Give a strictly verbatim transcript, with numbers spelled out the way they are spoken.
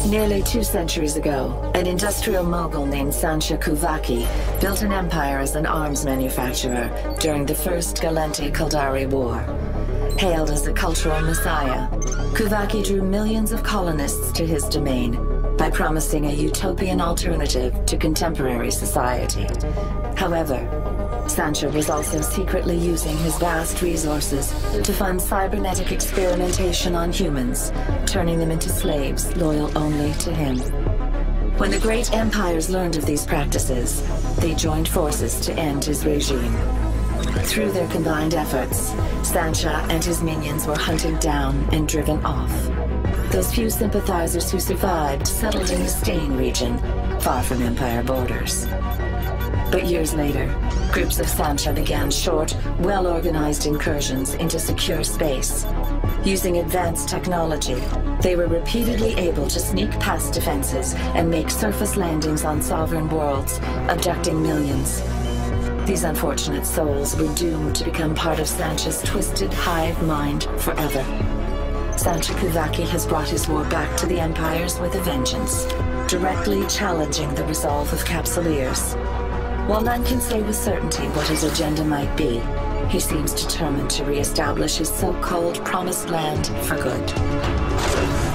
Nearly two centuries ago, an industrial mogul named Sancha Kuvaki built an empire as an arms manufacturer during the First Gallente-Kildare War. Hailed as a cultural messiah, Kuvaki drew millions of colonists to his domain by promising a utopian alternative to contemporary society. However, Sancha was also secretly using his vast resources to fund cybernetic experimentation on humans, turning them into slaves loyal only to him. When the great empires learned of these practices, they joined forces to end his regime. Through their combined efforts, Sancha and his minions were hunted down and driven off. Those few sympathizers who survived settled in the Stain region, far from Empire borders. But years later, groups of Sancha began short, well-organized incursions into secure space. Using advanced technology, they were repeatedly able to sneak past defenses and make surface landings on sovereign worlds, abducting millions. These unfortunate souls were doomed to become part of Sancha's twisted hive mind forever. Sancha Kuvaki has brought his war back to the Empires with a vengeance, directly challenging the resolve of Capsuleers. While none can say with certainty what his agenda might be, he seems determined to re-establish his so-called Promised Land for good.